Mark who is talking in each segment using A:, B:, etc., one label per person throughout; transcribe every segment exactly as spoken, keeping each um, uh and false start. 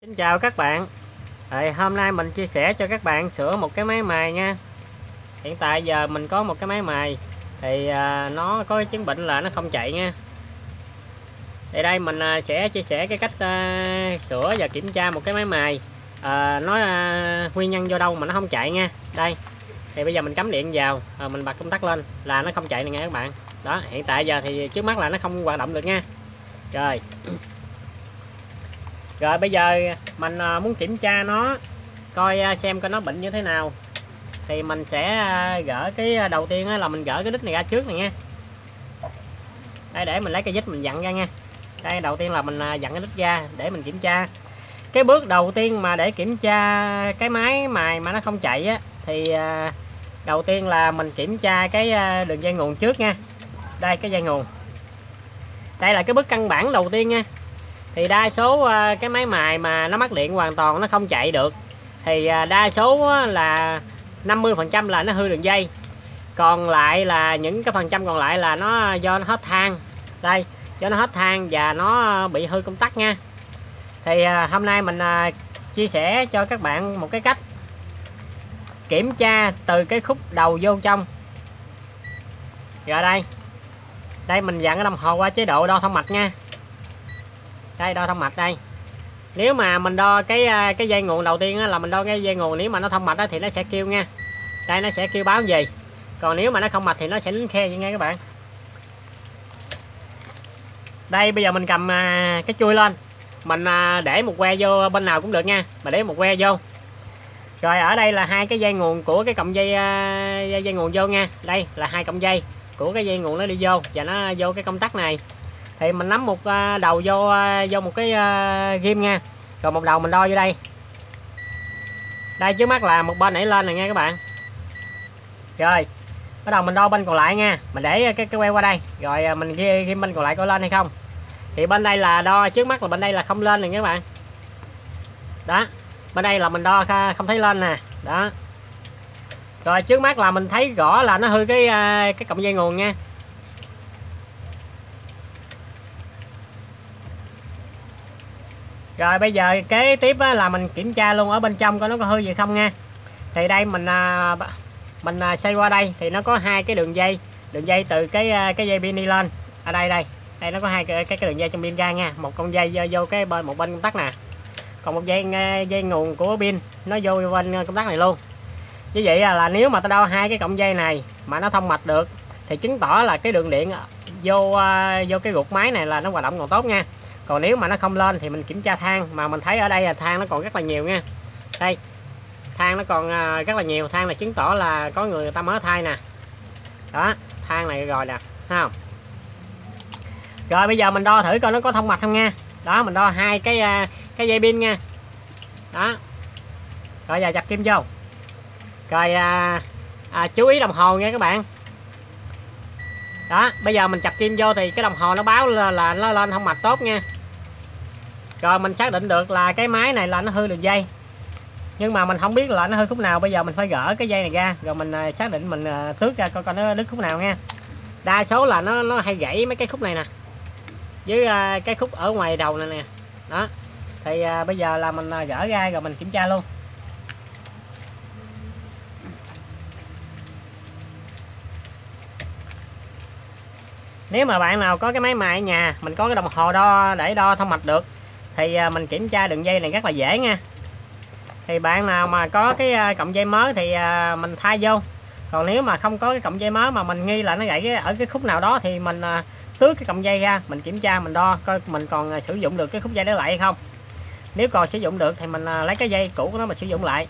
A: Xin chào các bạn. Thì hôm nay mình chia sẻ cho các bạn sửa một cái máy mài nha. Hiện tại giờ mình có một cái máy mài thì à, nó có cái chứng bệnh là nó không chạy nha. Thì đây mình à, sẽ chia sẻ cái cách à, sửa và kiểm tra một cái máy mài. À, nó à, nguyên nhân do đâu mà nó không chạy nha. Đây. Thì bây giờ mình cắm điện vào, à, mình bật công tắc lên là nó không chạy nè nha các bạn. Đó, hiện tại giờ thì trước mắt là nó không hoạt động được nha. Rồi. Rồi bây giờ mình muốn kiểm tra nó coi xem coi nó bệnh như thế nào thì mình sẽ gỡ cái đầu tiên là mình gỡ cái đít này ra trước này nha. Đây, để mình lấy cái vít mình vặn ra nha. Đây, đầu tiên là mình vặn cái đít ra để mình kiểm tra. Cái bước đầu tiên mà để kiểm tra cái máy mài mà nó không chạy á thì đầu tiên là mình kiểm tra cái đường dây nguồn trước nha. Đây, cái dây nguồn. Đây là cái bước căn bản đầu tiên nha. Thì đa số cái máy mài mà nó mất điện hoàn toàn nó không chạy được thì đa số là năm mươi phần trăm là nó hư đường dây, còn lại là những cái phần trăm còn lại là nó do nó hết than. Đây, do nó hết than và nó bị hư công tắc nha. Thì hôm nay mình chia sẻ cho các bạn một cái cách kiểm tra từ cái khúc đầu vô trong. Rồi đây, đây mình dặn cái đồng hồ qua chế độ đo thông mạch nha. Đây, đo thông mạch đây. Nếu mà mình đo cái cái dây nguồn đầu tiên á, là mình đo cái dây nguồn, nếu mà nó thông mạch á, thì nó sẽ kêu nha. Đây, nó sẽ kêu báo gì. Còn nếu mà nó không mạch thì nó sẽ lính khe vậy nha các bạn. Đây, bây giờ mình cầm cái chui lên, mình để một que vô bên nào cũng được nha, mà để một que vô. Rồi ở đây là hai cái dây nguồn của cái cọng dây dây, dây nguồn vô nha. Đây là hai cọng dây của cái dây nguồn nó đi vô và nó vô cái công tắc này. Thì mình nắm một đầu vô vô một cái ghim nha. Rồi một đầu mình đo vô đây. Đây, trước mắt là một bên nảy lên này nha các bạn. Rồi bắt đầu mình đo bên còn lại nha. Mình để cái cái que qua đây. Rồi mình ghim bên còn lại có lên hay không. Thì bên đây là đo, trước mắt là bên đây là không lên này các bạn. Đó, bên đây là mình đo không thấy lên nè. Đó. Rồi trước mắt là mình thấy rõ là nó hư cái cái cọng dây nguồn nha. Rồi bây giờ kế tiếp là mình kiểm tra luôn ở bên trong coi nó có hư gì không nha. Thì đây mình mình xoay qua đây thì nó có hai cái đường dây, đường dây từ cái cái dây pin đi lên. Ở đây đây, đây nó có hai cái cái đường dây trong pin ra nha, một con dây vô, vô cái bên một bên công tắc nè. Còn một dây dây nguồn của pin nó vô bên công tắc này luôn. Như vậy là, là nếu mà ta đo hai cái cọng dây này mà nó thông mạch được thì chứng tỏ là cái đường điện vô vô cái ruột máy này là nó hoạt động còn tốt nha. Còn nếu mà nó không lên thì mình kiểm tra than, mà mình thấy ở đây là than nó còn rất là nhiều nha. Đây, than nó còn rất là nhiều, than là chứng tỏ là có người, người ta mới thay nè. Đó, than này rồi nè, thấy không? Rồi bây giờ mình đo thử coi nó có thông mạch không nha. Đó, mình đo hai cái cái dây pin nha. Đó. Rồi giờ chặt kim vô. Rồi à, à, chú ý đồng hồ nha các bạn. Đó, bây giờ mình chặt kim vô thì cái đồng hồ nó báo là, là nó lên thông mạch tốt nha. Rồi mình xác định được là cái máy này là nó hư đường dây. Nhưng mà mình không biết là nó hư khúc nào, bây giờ mình phải gỡ cái dây này ra rồi mình xác định, mình tước ra coi coi nó đứt khúc nào nha. Đa số là nó nó hay gãy mấy cái khúc này nè. Với cái khúc ở ngoài đầu này nè. Đó. Thì à, bây giờ là mình gỡ ra rồi mình kiểm tra luôn. Nếu mà bạn nào có cái máy mài ở nhà, mình có cái đồng hồ đo để đo thông mạch được thì mình kiểm tra đường dây này rất là dễ nha. Thì bạn nào mà có cái cọng dây mới thì mình thay vô. Còn nếu mà không có cái cọng dây mới mà mình nghi là nó gãy ở cái khúc nào đó thì mình tước cái cọng dây ra, mình kiểm tra, mình đo coi mình còn sử dụng được cái khúc dây đó lại hay không. Nếu còn sử dụng được thì mình lấy cái dây cũ của nó mình sử dụng lại.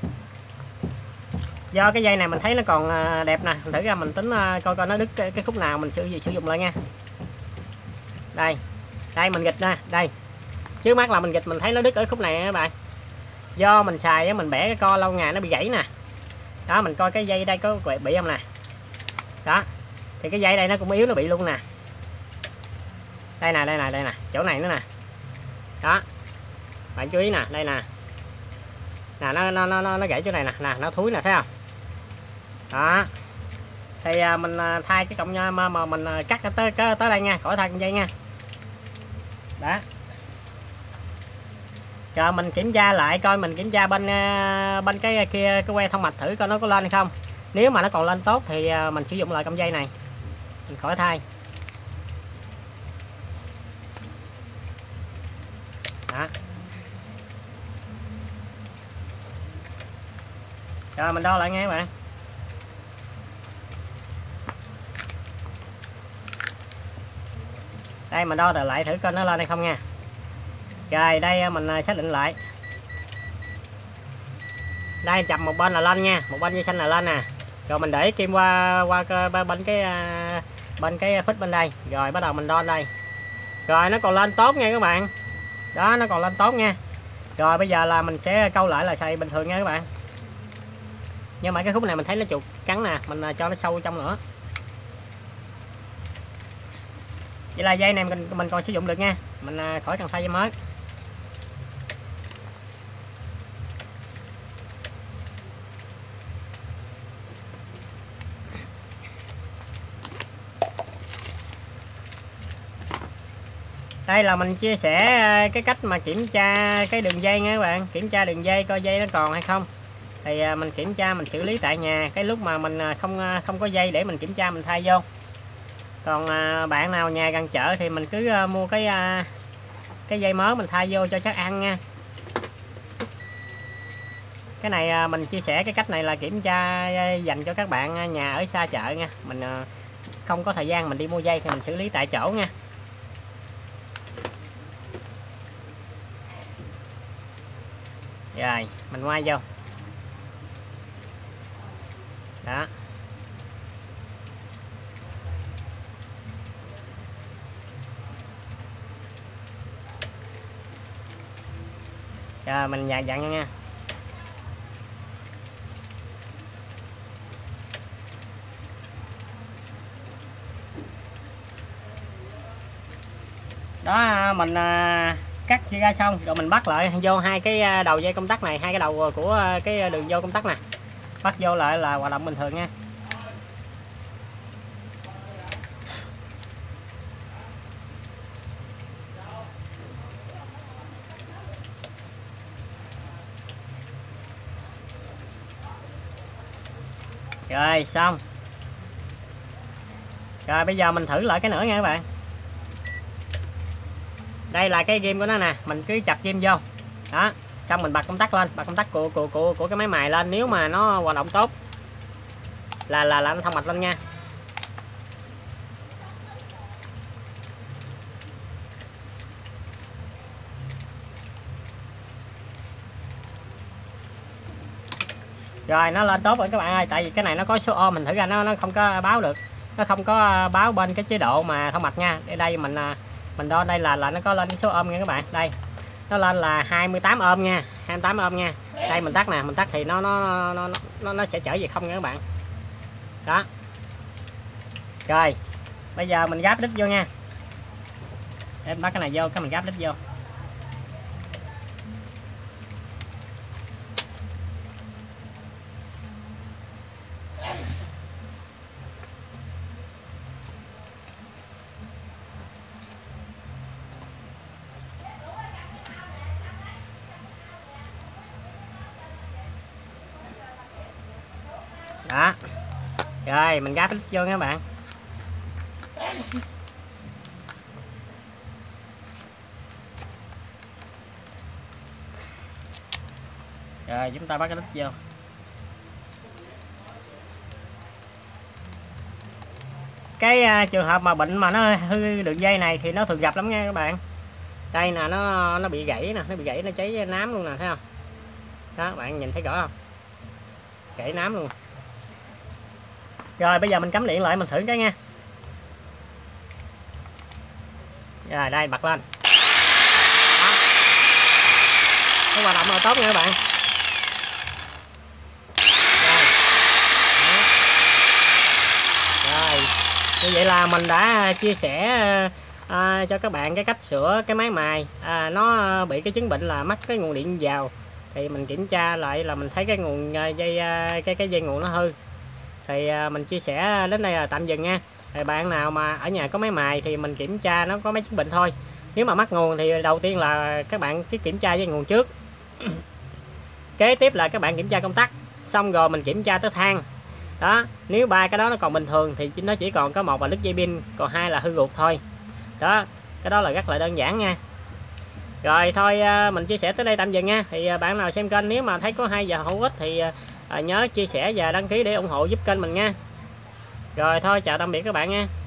A: Do cái dây này mình thấy nó còn đẹp nè, thử ra mình tính coi coi nó đứt cái, cái khúc nào mình sử, sử dụng lại nha. Đây, đây mình nghịch nè, đây. Trước mắt là mình nghịch mình thấy nó đứt ở khúc này nè các bạn. Do mình xài mình bẻ cái co lâu ngày nó bị gãy nè. Đó, mình coi cái dây đây có bị không nè. Đó. Thì cái dây đây nó cũng yếu, nó bị luôn nè. Đây nè, đây nè, đây nè, chỗ này nữa nè. Đó. Bạn chú ý nè, đây nè. Nè nó nó nó nó gãy chỗ này nè, nè nó thúi nè, thấy không? Đó. Thì à, mình à, thay cái cọng nha mà, mà mình à, cắt tới tới tới đây nha, khỏi thay con dây nha. Đó. Rồi mình kiểm tra lại coi, mình kiểm tra bên bên cái kia cái que thông mạch thử coi nó có lên hay không. Nếu mà nó còn lên tốt thì mình sử dụng lại cọng dây này, mình khỏi thay. Đó. Rồi mình đo lại nghe các bạn. Đây mình đo lại thử coi nó lên hay không nha. Rồi đây mình xác định lại. Đây chậm một bên là lên nha, một bên dây xanh là lên nè. Rồi mình để kim qua qua bên cái bên cái phích bên đây, rồi bắt đầu mình đo đây. Rồi nó còn lên tốt nha các bạn. Đó, nó còn lên tốt nha. Rồi bây giờ là mình sẽ câu lại là xài bình thường nha các bạn. Nhưng mà cái khúc này mình thấy nó chuột cắn nè, mình cho nó sâu trong nữa. Vậy là dây này mình mình còn sử dụng được nha, mình khỏi cần thay dây mới. Đây là mình chia sẻ cái cách mà kiểm tra cái đường dây nha các bạn, kiểm tra đường dây coi dây nó còn hay không. Thì mình kiểm tra, mình xử lý tại nhà, cái lúc mà mình không không có dây để mình kiểm tra mình thay vô. Còn bạn nào nhà gần chợ thì mình cứ mua cái cái dây mới mình thay vô cho chắc ăn nha. Cái này mình chia sẻ cái cách này là kiểm tra dành cho các bạn nhà ở xa chợ nha. Mình không có thời gian mình đi mua dây thì mình xử lý tại chỗ nha. Rồi mình quay vô. Đó. Rồi mình dặn dặn nha. Đó mình cắt chia ra xong rồi mình bắt lại vô hai cái đầu dây công tắc này, hai cái đầu của cái đường vô công tắc nè, bắt vô lại là hoạt động bình thường nha. Rồi xong. Rồi bây giờ mình thử lại cái nữa nha các bạn. Đây là cái ghim của nó nè, mình cứ chặt ghim vô. Đó, xong mình bật công tắc lên, bật công tắc của của của, của cái máy mài lên, nếu mà nó hoạt động tốt là là là nó thông mạch lên nha. Rồi nó lên tốt rồi các bạn ơi, tại vì cái này nó có số ohm, mình thử ra nó nó không có báo được, nó không có báo bên cái chế độ mà thông mạch nha. Ở đây mình mình đo đây là là nó có lên cái số ohm nha các bạn. Đây nó lên là hai mươi tám ohm nha, hai mươi tám ohm nha. Đây mình tắt nè, mình tắt thì nó nó nó nó nó sẽ trở về không nha các bạn. Đó. Rồi bây giờ mình gáp đít vô nha. Để bắt cái này vô, cái mình gáp đít vô. Đó. Rồi mình gáp đít vô nha các bạn. Rồi chúng ta bắt cái đít vô. Cái uh, trường hợp mà bệnh mà nó hư đường dây này thì nó thường gặp lắm nha các bạn. Đây nè, nó nó bị gãy nè, nó bị gãy, nó cháy nám luôn nè, thấy không? Đó, bạn nhìn thấy rõ không? Gãy nám luôn. Rồi bây giờ mình cắm điện lại mình thử cái nha. Rồi đây bật lên. Đó. Cái hoạt động là tốt nha các bạn. Rồi. Rồi. Như vậy là mình đã chia sẻ à, cho các bạn cái cách sửa cái máy mài. À, nó bị cái chứng bệnh là mắc cái nguồn điện vào. Thì mình kiểm tra lại là mình thấy cái nguồn dây cái cái dây nguồn nó hư. Thì mình chia sẻ đến đây là tạm dừng nha. Thì bạn nào mà ở nhà có máy mài thì mình kiểm tra nó có mấy chứng bệnh thôi. Nếu mà mắc nguồn thì đầu tiên là các bạn cứ kiểm tra với nguồn trước. Kế tiếp là các bạn kiểm tra công tắc, xong rồi mình kiểm tra tới than. Đó, nếu ba cái đó nó còn bình thường thì nó chỉ còn có một là đứt dây pin, còn hai là hư ruột thôi. Đó, cái đó là rất là đơn giản nha. Rồi thôi mình chia sẻ tới đây tạm dừng nha. Thì bạn nào xem kênh nếu mà thấy có hay và hữu ích thì nhớ chia sẻ và đăng ký để ủng hộ giúp kênh mình nha. Rồi thôi chào tạm biệt các bạn nha.